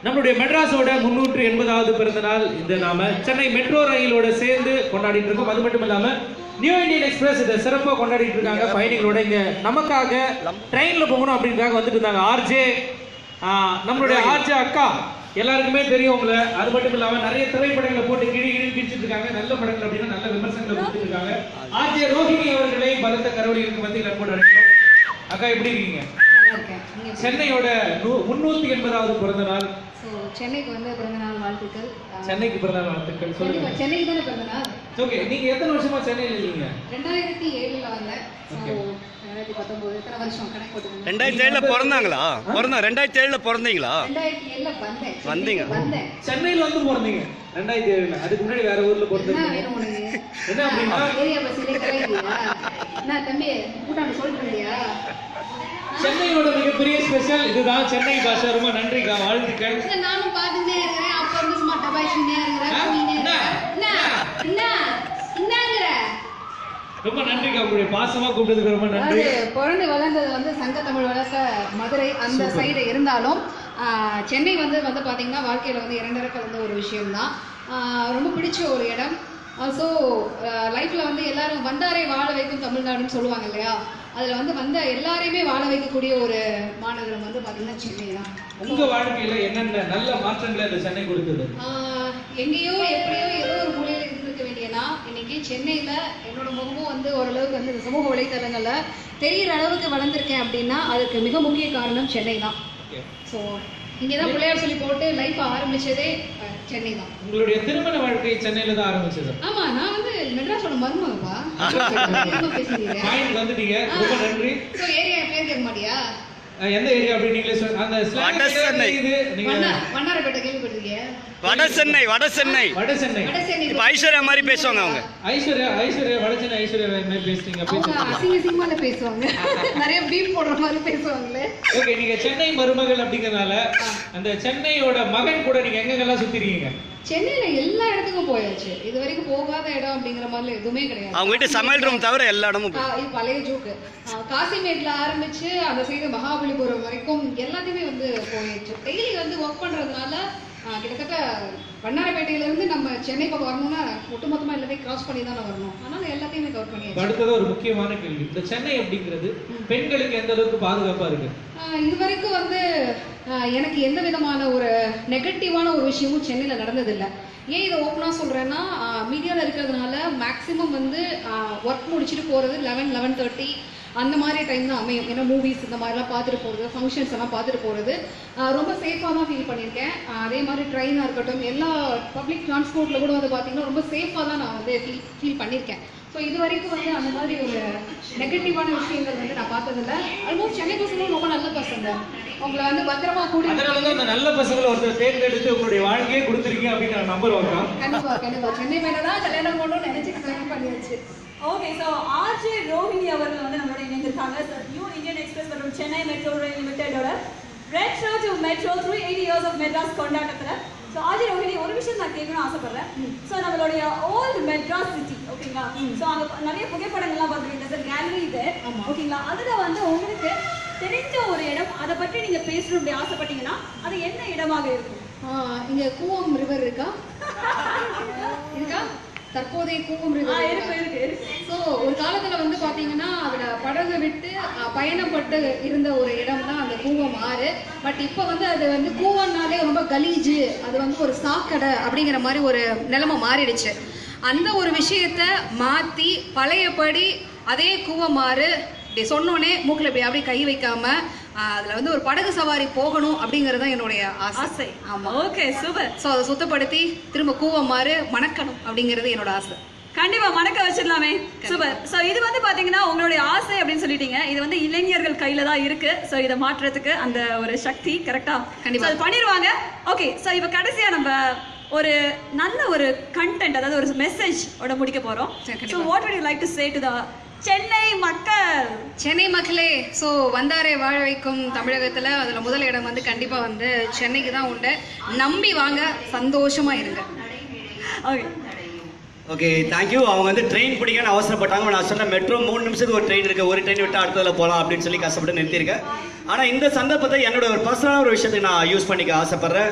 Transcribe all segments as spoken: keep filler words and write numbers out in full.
நம்மளுடைய மெட்ராஸோட முன்னூற்று எண்பதாவது பிறந்த நாள் இந்த நாம சென்னை மெட்ரோ ரயிலோட சேர்ந்து கொண்டாடிட்டு இருக்கோம். அது மட்டும் இல்லாம நியூ இந்தியன் எக்ஸ்பிரஸ் இதை சிறப்பாக கொண்டாடிட்டு இருக்காங்க. பயணிகளோட இங்க நமக்காக ட்ரெயின்ல போகணும் அப்படின்றாங்க வந்துட்டு இருந்தாங்க. ஆர்ஜே நம்மளுடைய ஆர்ஜே அக்கா எல்லாருக்குமே தெரியும் உங்களை. அது மட்டும் இல்லாம நிறைய திரைப்படங்களை போட்டு கிழி கிழி கிழிச்சிட்டு இருக்காங்க. நல்ல படங்கள் அப்படின்னா நல்ல விமர்சனங்களை கொடுத்துட்டு இருக்காங்க. ஆர்ஜே ரோஹினி அவர்களை பலத்த கரவொலிகளுக்கு மத்தியில் அன்போடு அழைக்கிறோம். அக்கா எப்படி இருக்கீங்க? சென்னையோட முன்னூத்தி எண்பதாவது பிறந்த நாள். சென்னைக்கு வந்து பிறந்த நாள் வாழ்த்துக்கள். சென்னைக்கு பிறந்த நாள் வாழ்த்துக்கள். சொல்லுங்க. சென்னைக்கு தானே பிறந்த நாள். ஓகே, நீங்க எத்தனை வருஷமா சென்னையில இருக்கீங்க? ரெண்டாயிரத்தி ஏழுல வந்தேன். ரெண்டாயிரத்தி பத்தொன்பது எத்தனை வருஷம் கணக்கு போட்டுங்க. ரெண்டாயிரத்தி ஏழுல பிறந்தாங்களா? பிறந்தா ரெண்டாயிரத்தி ஏழுல பிறந்தீங்களா? ரெண்டாயிரத்தி ஏழுல வந்தேன். வந்தீங்க. வந்தேன். சென்னையில வந்து பிறந்தீங்க ரெண்டாயிரத்தி ஏழுல. அதுக்கு முன்னாடி வேற ஊர்ல பிறந்தீங்க. என்ன அப்படின்னா ஏரியா பஸ்ல கலையியா? நான் தம்பி கூட்டாண்ட சொல்றீங்களா? சென்னையோட மிகப்பெரிய ஸ்பெஷல் இதுதான். சென்னை பாஷா ரொம்ப நன்றிக்கா, வாழ்த்துக்கள். நானும் பாத்துட்டே இருக்கேன். அப்ப வந்து சும்மா டபாய்ச்சினே இருக்கேன். ரொம்ப நன்றிக்கா, உங்களுடைய பாசமா கூப்பிட்டதுக்கு ரொம்ப நன்றி. பிறந்து வளர்ந்தது வந்து சங்க தமிழ் வளர்க்க மதுரை அந்த சைடு இருந்தாலும் சென்னை வந்து வந்து பாத்தீங்கன்னா வாழ்க்கையில வந்து இரண்டரை கலந்த ஒரு விஷயம்தான். ரொம்ப பிடிச்ச ஒரு இடம். ஸோ லைஃப்ல வந்து எல்லாரும் வந்தாரே வாழ வைக்கும் தமிழ்நாடுன்னு சொல்லுவாங்க இல்லையா? அதுல வந்து வந்த எல்லாரையுமே வாழ வைக்கக்கூடிய ஒரு மாநகரம் வந்து பாத்தீங்கன்னா சென்னை தான். உங்க வாழ்க்கையில என்னென்ன நல்ல மாற்றங்களை இந்த சென்னை கொடுத்தது? எங்கேயோ எப்படியோ ஏதோ ஒரு மூலையில இருந்திருக்க வேண்டியனா இன்னைக்கு சென்னையில என்னோட முகமும் வந்து ஓரளவுக்கு வந்து சமூக வலைத்தளங்கள்ல தெரிகிற அளவுக்கு வளர்ந்துருக்கேன் அப்படின்னா அதுக்கு மிக முக்கிய காரணம் சென்னை தான். ஸோ இங்கேதான் பிள்ளையார் சொல்லி போட்டு லைஃப் ஆரம்பிச்சதே சென்னை தான். உங்களுடைய திருமண வாழ்க்கை சென்னையில தான் ஆரம்பிச்சது? ஆமா, நான் வந்து மெட்ராஸோட மருமகப்பா. பாயிண்ட் வந்துட்டீங்க, ரொம்ப நன்றி. ஸோ ஏரியா பேர் கேட்க மாட்டியா? எந்த ஏரியா அப்படி நீங்களே சொல்லுங்க. அந்த வட சென்னை. நீங்க வண்ணாரப்பேட்டை கேள்விப்பட்டிருக்கீங்க? வட சென்னை. வட சென்னை. வட சென்னை. இப்ப ஐஸ்வர்யா மாதிரி பேசுவாங்க அவங்க. ஐஸ்வர்யா ஐஸ்வர்யா வட சென்னை ஐஸ்வர்யா மாதிரி பேசுறீங்க. அவங்க அசிங்க அசிங்கமா பேசுவாங்க. நிறைய பீப் போடுற மாதிரி பேசுவாங்களே. ஓகே, நீங்க சென்னை மருமகள் அப்படிங்கறனால அந்த சென்னையோட மகன் கூட நீங்க எங்கெங்கெல்லாம் சுத்தி இருக்கீங்க? சென்னையில எல்லா இடத்துக்கும் போயாச்சு. இது வரைக்கும் போகாத இடம் அப்படிங்கிற மாதிரி எதுவுமே கிடையாது. அவங்க வீட்டு சமையல் ரூம் தவிர எல்லா இடமும் இது பழைய ஜோக்கு. காசிமேட்ல ஆரம்பிச்சு அந்த சைடு மகாபலிபுரம் வரைக்கும் எல்லாத்தையுமே வந்து போயாச்சு. டெய்லி வந்து ஒர்க் பண்றதுனால கிட்டத்தட்ட வண்ணாரப்பேட்டையில இருந்து நம்ம சென்னை பக்கம் வரணும்னா ஒட்டுமொத்தமா எல்லாத்தையும் கிராஸ் பண்ணி தானே வரணும். அதனால எல்லாத்தையுமே கவர் பண்ணியாச்சு. அடுத்தது ஒரு முக்கியமான கேள்வி, இந்த சென்னை அப்படிங்கிறது பெண்களுக்கு எந்த அளவுக்கு பாதுகாப்பா இருக்கு? இது வரைக்கும் வந்து எனக்கு எந்த விதமான ஒரு நெகட்டிவான ஒரு விஷயமும் சென்னையில நடந்ததில்லை. ஏன் இதை ஓப்பனா சொல்றேன்னா, மீடியாவில் இருக்கிறதுனால மேக்சிமம் வந்து ஒர்க் முடிச்சுட்டு போறது லெவன் லெவன் தேர்ட்டி அந்த மாதிரி டைம் தான் அமையும். ஏன்னா மூவிஸ் இந்த மாதிரிலாம் பார்த்துட்டு போகிறது, ஃபங்க்ஷன்ஸ் எல்லாம் பார்த்துட்டு போகிறது ரொம்ப சேஃபாக தான் ஃபீல் பண்ணியிருக்கேன். அதே மாதிரி ட்ரெயினாக இருக்கட்டும், எல்லா பப்ளிக் டிரான்ஸ்போர்ட்டில் கூட வந்து பார்த்தீங்கன்னா ரொம்ப சேஃபாக தான் நான் வந்து ஃபீல் ஃபீல் பண்ணியிருக்கேன். ஸோ இது வரைக்கும் வந்து அந்த மாதிரி ஒரு நெகட்டிவான விஷயங்கள் வந்து நான் பார்த்ததில்லை. ஆல்மோஸ்ட் சென்னை பசங்களும் ரொம்ப நல்ல பசங்க. உங்களை வந்து பத்திரமா கூடி அந்த நல்ல பசங்களை ஒருத்தர் தேர்ந்தெடுத்து உங்களுடைய வாழ்க்கையே கொடுத்துருக்கீங்க அப்படின்னு நான் நம்புறேன். கண்டிப்பா கண்டிப்பா சென்னை மேலே தான் கல்யாணம் பண்ணணும்னு நினைச்சு கல்யாணம் பண்ணியாச்சு. ஓகே, ஸோ ஆர்ஜே ரோஹினி அவர்கள் வந்து நம்மளோட இணைந்திருக்காங்க. நியூ இந்தியன் எக்ஸ்பிரஸ் மற்றும் சென்னை மெட்ரோ ரயில் லிமிடெடோட red show to metro three eighty years of Madras கொண்டாட்டத்தில் ஸோ ஆர்ஜே ரோஹினி ஒரு விஷயம் நான் கேட்கணும்னு ஆசைப்படுறேன். ஸோ நம்மளுடைய ஓல்டு மெட்ராஸ் சிட்டி ஓகேங்களா? ஸோ அங்கே நிறைய புகைப்படங்கள்லாம் பார்க்குறீங்க, சார் கேலரி இது ஓகேங்களா? அதில் வந்து உங்களுக்கு தெரிஞ்ச ஒரு இடம், அதை பற்றி நீங்கள் பேசணும் அப்படி ஆசைப்பட்டீங்கன்னா அது என்ன இடமாக இருக்கும்? இங்கே கூவம் ரிவர் இருக்கா? இருக்கா? தற்போதைய கூவம் ரிவர் இருக்கு இருக்கு இருக்கு. ஸோ ஒரு காலத்தில் வந்து பார்த்தீங்கன்னா அதில் படகு விட்டு பயணப்பட்டு இருந்த ஒரு இடம் தான் அந்த கூவம் ஆறு. பட் இப்போ வந்து அது வந்து கூவம்னாலே ரொம்ப கலீஜு, அது வந்து ஒரு சாக்கடை அப்படிங்கிற மாதிரி ஒரு நிலைமை மாறிடுச்சு. அந்த ஒரு விஷயத்த மாற்றி பழையபடி அதே கூவமாறு இப்படி சொன்னோன்னே மூக்கில் இப்படி அப்படியே கை வைக்காம அதில் வந்து ஒரு படகு சவாரி போகணும் அப்படிங்கிறது தான் என்னுடைய ஆசை. ஆமாம், ஓகே, சூப்பர். ஸோ அதை சுத்தப்படுத்தி திரும்ப கூவமாறு மணக்கணும் அப்படிங்கிறது என்னோட ஆசை. கண்டிப்பா மணக்க வச்சிடலாமே. சூப்பர். ஸோ இது வந்து பாத்தீங்கன்னா உங்களுடைய ஆசை அப்படின்னு சொல்லிட்டீங்க. இது வந்து இளைஞர்கள் கையில தான் இருக்கு. ஸோ இதை மாற்றுறதுக்கு அந்த ஒரு சக்தி கரெக்டா கண்டிப்பா அது பண்ணிடுவாங்க. ஓகே, ஸோ இப்போ கடைசியா நம்ம ஒரு நல்ல ஒரு கண்டென்ட், அதாவது ஒரு மெசேஜ் ஓட முடிக்க போறோம். So what would you like to say to the Chennai மக்கள்? சென்னை மக்களே, ஸோ வந்தாரை வாழ வைக்கும் தமிழகத்தில் அதில் முதல் இடம் வந்து கண்டிப்பாக வந்து சென்னைக்கு தான் உண்டு. நம்பி வாங்க, சந்தோஷமா இருங்க. Okay okay, thank you. அவங்க வந்து ட்ரெயின் பிடிக்கணும்னு அவசரப்பட்டாங்க. நான் சொன்ன மெட்ரோ மூணு நிமிஷத்துக்கு ஒரு ட்ரெயின் இருக்குது, ஒரு ட்ரெயின் விட்டு அடுத்ததில் போகலாம் அப்படின்னு சொல்லி கஷ்டப்பட்டு நிறுத்தியிருக்கேன். ஆனால் இந்த சந்தர்ப்பத்தை என்னோட ஒரு பர்சனலான ஒரு விஷயத்துக்கு நான் யூஸ் பண்ணிக்க ஆசைப்பட்றேன்.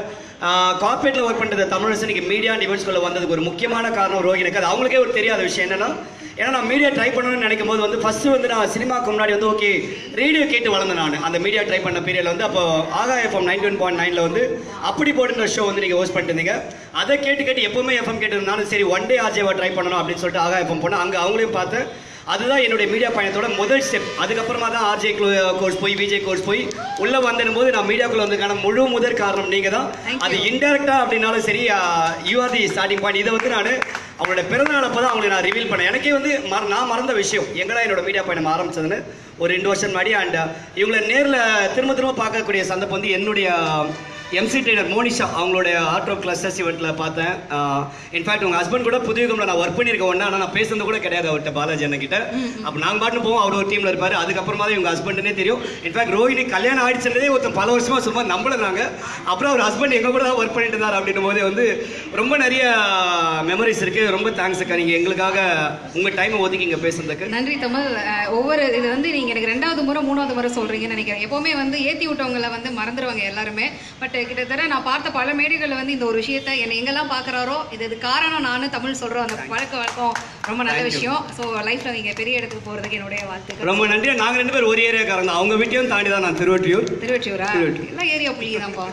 கார்பரேட்டில் ஒர்க் பண்ணுறது தமிழரசன் இன்னைக்கு மீடியா அண்ட் ஈவெண்ட்ஸ்குள்ளே வந்ததுக்கு ஒரு முக்கியமான காரணம் ரோஹினிக்கு. அது அவங்களுக்கே ஒரு தெரியாத விஷயம் என்னன்னா, ஏன்னா நான் மீடியா ட்ரை பண்ணணும்னு நினைக்கும் போது வந்து ஃபர்ஸ்ட் வந்து நான் சினிமாக்கு முன்னாடி வந்து ஓகே ரேடியோ கேட்டு வளர்ந்தேன் நான். அந்த மீடியா ட்ரை பண்ண பீரியட்ல வந்து அப்போ ஆகா எஃப்எம் நைன்டி ஒன் பாயிண்ட் நைன்ல வந்து அப்படி போட்டுன்ற ஷோ வந்து நீங்கள் ஹோஸ்ட் பண்ணிட்டு இருந்தீங்க. அதை கேட்டு கேட்டு எப்பவுமே எஃப்எம் கேட்டு இருந்தாலும் சரி ஒன் டே ஆர்ஜேவா ட்ரை பண்ணணும் அப்படின்னு சொல்லிட்டு ஆகா எஃப்எம் போனேன். அங்கே அவங்களையும் பார்த்தேன். அதுதான் என்னுடைய மீடியா பயணத்தோட முதல் ஸ்டெப். அதுக்கப்புறமா தான் ஆர்ஜே கோர்ஸ் போய் விஜய் கோர்ஸ் போய் உள்ள வந்தனும் போது நான் மீடியாக்குள்ள வந்ததுக்கான முழு முதல் காரணம் நீங்க தான். அது இன்டெரக்டா அப்படின்னாலும் சரி you are the starting point. இதை வந்து நான் அவங்களோட பிறந்தநாள் அப்போ தான் அவங்களை நான் ரிவீல் பண்ணேன். எனக்கே வந்து நான் மறந்த விஷயம் எங்கடா என்னோட மீடியா பயணம் ஆரம்பிச்சதுன்னு ஒரு ரெண்டு வருஷம் முன்னாடி. அண்ட் இவங்களை நேரில் திரும்ப திரும்ப பார்க்கக்கூடிய சந்தர்ப்பம் வந்து என்னுடைய எம்சி ட்ரெயினர் மோனிஷா அவங்களோட ஆர்ட் ஆஃப் கிளாஸஸ் இவெண்ட்டில் பார்த்தேன். இன்ஃபேக்ட் உங்கள் ஹஸ்பண்ட் கூட புதுயுகம்ல நான் ஒர்க் பண்ணியிருக்கேன் ஒன்று. ஆனால் நான் பேசுறது கூட கிடையாது அவர்கிட்ட பாலாஜி அண்ணன்கிட்ட. அப்போ நாங்கள் பாட்டு போவோம், அவர் ஒரு டீமில் இருப்பார். அதுக்கப்புறமா தான் இவங்க ஹஸ்பண்டுனே தெரியும். இன்ஃபேக்ட் ரோஹினி கல்யாணம் ஆயிடுச்சுன்றதே ஒருத்தர் பல வருஷமாக சும்மா நம்பலைனாங்க. அப்புறம் அவர் ஹஸ்பண்ட் எங்கள் கூட தான் ஒர்க் பண்ணிட்டு இருந்தார் அப்படின்னும் போதே வந்து ரொம்ப நிறைய மெமரிஸ் இருக்குது. ரொம்ப தேங்க்ஸ் அக்கா, நீங்கள் எங்களுக்காக உங்கள் டைமை ஒதுக்கி இங்கே பேசுறதுக்கு. நன்றி தமிழ். ஒவ்வொரு இது வந்து நீங்கள் எனக்கு ரெண்டாவது முறை மூணாவது முறை சொல்கிறீங்கன்னு நினைக்கிறேன். எப்போவுமே வந்து ஏற்றி விட்டவங்களை வந்து மறந்துடுவாங்க எல்லாருமே. பட் கிட்டத்தட்ட நான் பார்த்த பல மேடைகளில் வந்து இந்த ஒரு விஷயத்தை என்னை எங்கெல்லாம் பார்க்குறாரோ இது இது காரணம் நான் தமிழ் சொல்கிறோம். அந்த பழக்க வழக்கம் ரொம்ப நல்ல விஷயம். ஸோ லைஃப்பில் நீங்கள் பெரிய இடத்துக்கு போகிறதுக்கு என்னுடைய வாழ்த்துக்கள். ரொம்ப நன்றி. நாங்கள் ரெண்டு பேரும் ஒரு ஏரியாக்காரங்க. அவங்க வீட்டையும் தாண்டி தான் நான் திருவொற்றியூர். திருவொற்றியூரா? எல்லாம் ஏரியா புள்ளிங்க தான்ப்பா.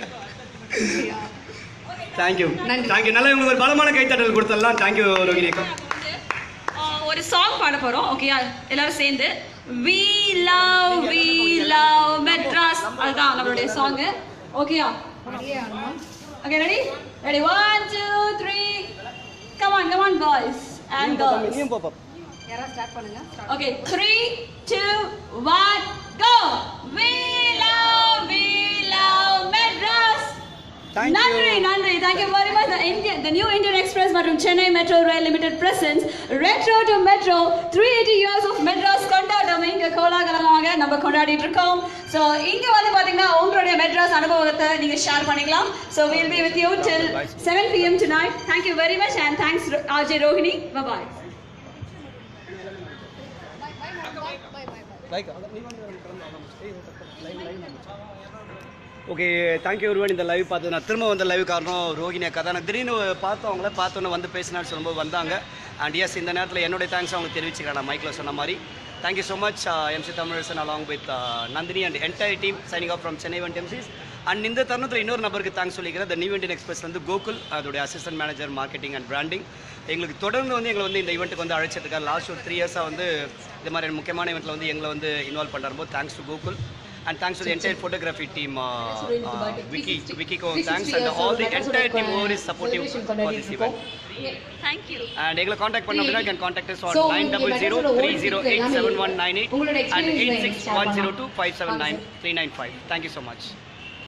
Thank you thank you. நல்லா உங்களுக்கு ஒரு பலமான கைத்தட்டல் கொடுத்துடலாம். தேங்க்யூ ரோஹினி அக்கா. ஒரு சாங் பாட போறோம். ஓகேயா? எல்லாரும் சேர்ந்து we love we love Madras. அதுதான் நம்மளுடைய சாங். ஓகேயா? Okay, ready? Ready? One, two, three. Come on, come on, boys and girls. யாரா ஸ்டார்ட் பண்ணுங்க. Okay, three, two, one, go. We love we love Madras. Thank Nandri, you. Nandri, thank you very much. The Indian, the new Indian Express மற்றும் Chennai Metro Rail Limited presents Retro to Metro three hundred eighty years of Madras கொண்டாட்டம் இங்க கோலாகலமாக நம்ம கொண்டாடிட்டு இருக்கோம். So இங்க வந்து பாத்தீங்கன்னா உங்களுடைய மெட்ராஸ் அனுபவத்தை நீங்க ஷேர் பண்ணிக்கலாம். So we'll be with you till seven p m tonight. Thank you very much and thanks R J Rohini. Bye bye. Okay thank you ஒருவன். இந்த லைவ் பார்த்து நான் திரும்ப வந்த லைவ் காரணம் ரோஹினி அக்கா தான். நான் திடீர்னு பார்த்தவங்கள பார்த்தோன்னே வந்து பேசினான்னு சொல்லும்போது வந்தாங்க. அண்ட் எஸ் இந்த நேரத்தில் என்னுடைய தேங்க்ஸ் அவங்க தெரிவிச்சுக்கிறேன். நான் மைக்கில் சொன்ன மாதிரி thank you so much MC Tamilarasan along with Nandhini and entire team signing off from Chennai event MCs. And இந்த தருணத்தில் இன்னொரு நபருக்கு தேங்க்ஸ் சொல்லிக்கிறேன். த நியூ இண்டியன் எக்ஸ்பிரஸ் வந்து கோகுல், அதோடைய assistant manager marketing and branding. எங்களுக்கு தொடர்ந்து வந்து எங்களை வந்து இந்த ஈவெண்ட்டுக்கு வந்து அழைச்சிருக்காரு. லாஸ்ட் ஒரு த்ரீ இயர்ஸாக வந்து இந்த மாதிரி முக்கியமான ஈவெண்ட்டில் வந்து எங்களை வந்து இன்வால்வ் பண்ணுறப்போ thanks to Gokul. And thanks to the entire photography team, uh, uh, Vicky, Vicky Ko, thanks, and all the entire team who is supportive for this event. Thank you. And you can contact Panna, you can contact us on nine zero zero three zero eight seven one nine eight and eight six one zero two five seven nine three nine five. Thank you so much.